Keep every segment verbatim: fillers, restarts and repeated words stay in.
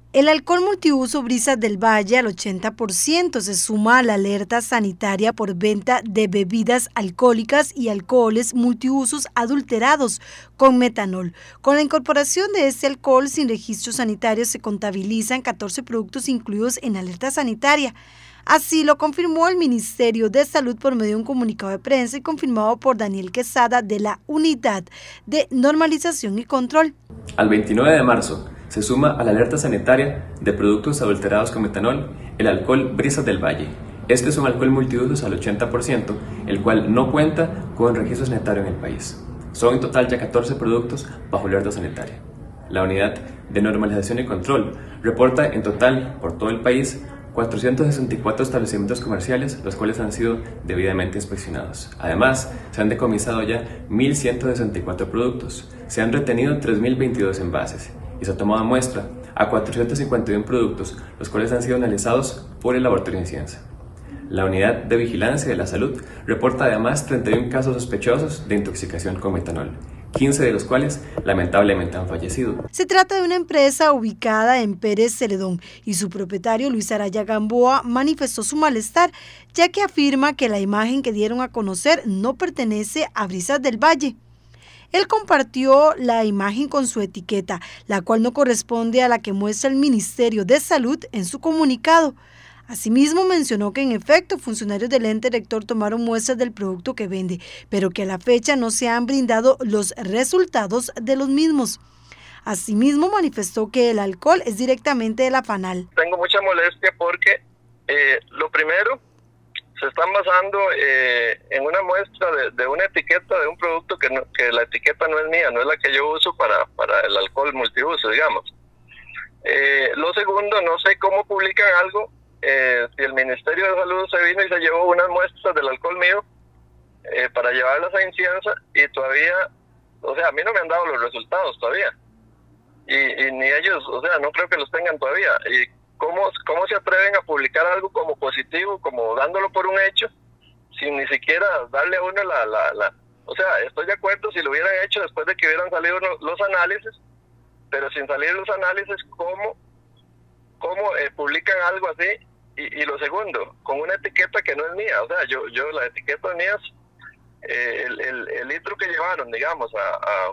El alcohol multiuso Brisas del Valle al ochenta por ciento se suma a la alerta sanitaria por venta de bebidas alcohólicas y alcoholes multiusos adulterados con metanol. Con la incorporación de este alcohol sin registro sanitario se contabilizan catorce productos incluidos en alerta sanitaria. Así lo confirmó el Ministerio de Salud por medio de un comunicado de prensa y confirmado por Daniel Quesada de la Unidad de Normalización y Control. Al veintinueve de marzo se suma a la alerta sanitaria de productos adulterados con metanol el alcohol Brisas del Valle. Este es un alcohol multiusos al ochenta por ciento, el cual no cuenta con registro sanitario en el país. Son en total ya catorce productos bajo alerta sanitaria. La Unidad de Normalización y Control reporta en total por todo el país cuatrocientos sesenta y cuatro establecimientos comerciales, los cuales han sido debidamente inspeccionados. Además, se han decomisado ya mil ciento sesenta y cuatro productos, se han retenido tres mil veintidós envases y se ha tomado muestra a cuatrocientos cincuenta y uno productos, los cuales han sido analizados por el laboratorio Inciensa. La Unidad de Vigilancia de la Salud reporta además treinta y uno casos sospechosos de intoxicación con metanol, quince de los cuales lamentablemente han fallecido. Se trata de una empresa ubicada en Pérez Celedón y su propietario Luis Araya Gamboa manifestó su malestar, ya que afirma que la imagen que dieron a conocer no pertenece a Brisas del Valle. Él compartió la imagen con su etiqueta, la cual no corresponde a la que muestra el Ministerio de Salud en su comunicado. Asimismo, mencionó que en efecto funcionarios del ente rector tomaron muestras del producto que vende, pero que a la fecha no se han brindado los resultados de los mismos. Asimismo, manifestó que el alcohol es directamente de la FANAL. Tengo mucha molestia porque eh, lo primero, se están basando eh, en una muestra de, de una etiqueta de un producto que, no, que la etiqueta no es mía, no es la que yo uso para, para el alcohol multiuso, digamos. Eh, lo segundo, no sé cómo publican algo. Eh, si el Ministerio de Salud se vino y se llevó unas muestras del alcohol mío eh, para llevarlas a Inciensa y todavía, o sea, a mí no me han dado los resultados todavía y, y ni ellos, o sea, no creo que los tengan todavía. Y cómo, cómo se atreven a publicar algo como positivo, como dándolo por un hecho, sin ni siquiera darle a uno la, la, la o sea, estoy de acuerdo si lo hubieran hecho después de que hubieran salido los, los análisis, pero sin salir los análisis, ¿cómo, cómo eh, publican algo así? Y, y lo segundo, con una etiqueta que no es mía, o sea, yo, yo la etiqueta es mía, eh, el, el, el litro que llevaron, digamos, a,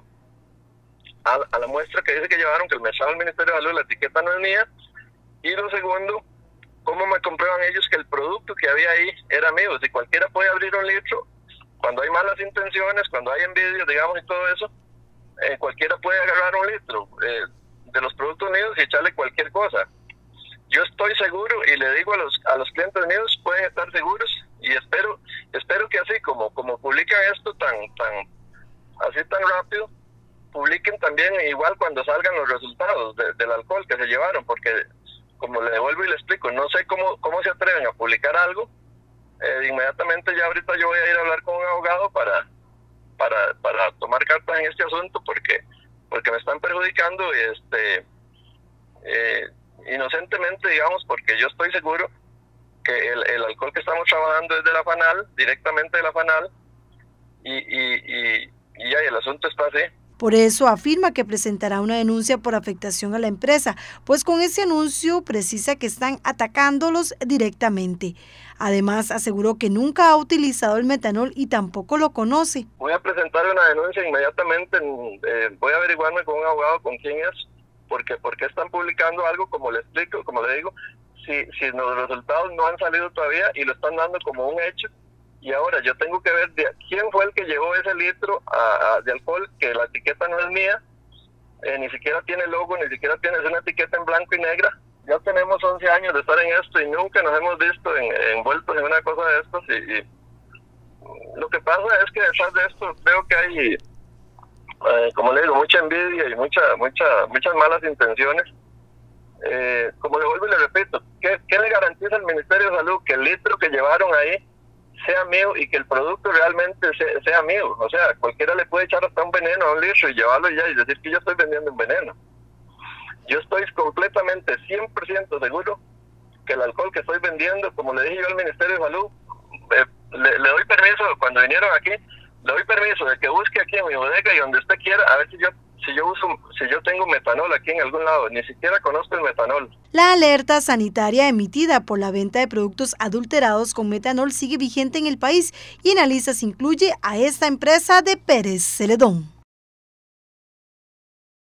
a, a la muestra que dice que llevaron, que el mensaje del Ministerio de Salud, la etiqueta no es mía, y lo segundo, ¿cómo me comprueban ellos que el producto que había ahí era mío? Si cualquiera puede abrir un litro, cuando hay malas intenciones, cuando hay envidia, digamos, y todo eso, eh, cualquiera puede agarrar un litro eh, de los productos míos y echarle cualquier cosa. Yo estoy seguro y le digo a los a los clientes míos, pueden estar seguros y espero espero que así como como publican esto tan tan así tan rápido, publiquen también igual cuando salgan los resultados de, del alcohol que se llevaron, porque como le devuelvo y le explico, no sé cómo cómo se atreven a publicar algo. Eh, inmediatamente ya ahorita yo voy a ir a hablar con un abogado para para para tomar cartas en este asunto porque porque me están perjudicando y este eh, inocentemente, digamos, porque yo estoy seguro que el, el alcohol que estamos trabajando es de la FANAL, directamente de la FANAL, y, y, y, y ya el asunto está así. Por eso afirma que presentará una denuncia por afectación a la empresa, pues con ese anuncio precisa que están atacándolos directamente. Además, aseguró que nunca ha utilizado el metanol y tampoco lo conoce. Voy a presentar una denuncia inmediatamente, eh, voy a averiguarme con un abogado con quién es, porque porque están publicando algo, como le explico, como le digo, si, si los resultados no han salido todavía y lo están dando como un hecho. Y ahora yo tengo que ver de quién fue el que llevó ese litro a, a, de alcohol, que la etiqueta no es mía, eh, ni siquiera tiene logo, ni siquiera tiene, es una etiqueta en blanco y negra. Ya tenemos once años de estar en esto y nunca nos hemos visto en, envueltos en una cosa de estas. Y, y lo que pasa es que detrás de esto veo que hay, eh, como le digo, mucha envidia y mucha, mucha, muchas malas intenciones. Eh, como le vuelvo y le repito, ¿qué, ¿qué le garantiza al Ministerio de Salud? Que el litro que llevaron ahí sea mío y que el producto realmente sea, sea mío. O sea, cualquiera le puede echar hasta un veneno a un litro y llevarlo ya y decir que yo estoy vendiendo un veneno. Yo estoy completamente cien por ciento seguro que el alcohol que estoy vendiendo, como le dije yo al Ministerio de Salud, eh, le, le doy permiso, cuando vinieron aquí, le doy permiso de que busque aquí en mi bodega y donde usted quiera, a ver si yo si yo uso, si yo tengo metanol aquí en algún lado, ni siquiera conozco el metanol. La alerta sanitaria emitida por la venta de productos adulterados con metanol sigue vigente en el país y en la lista se incluye a esta empresa de Pérez Celedón.